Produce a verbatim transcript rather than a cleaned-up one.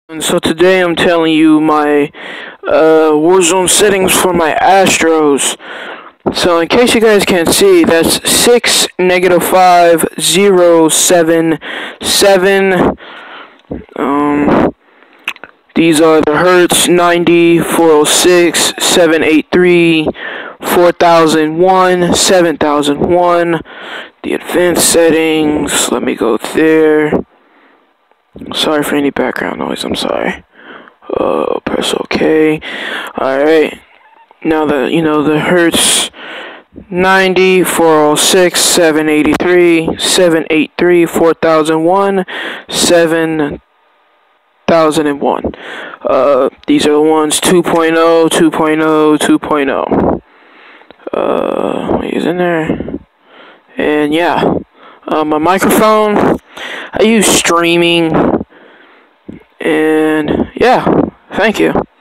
And so today I'm telling you my uh, warzone settings for my Astros. So in case you guys can't see, that's six negative five zero seven seven. Um, these are the Hertz ninety, four oh six, seven eighty-three, four thousand one, seven thousand one. The advanced settings. Let me go there. Sorry for any background noise, I'm sorry. Uh, press OK. Alright. Now that, you know, the Hertz ninety, four oh six, seven eighty-three, seven eighty-three, four thousand one, seven thousand one. Uh, these are the ones two point oh, two point oh, two point oh. Uh, he's in there. And yeah. Uh, my microphone, I use streaming, and yeah, thank you.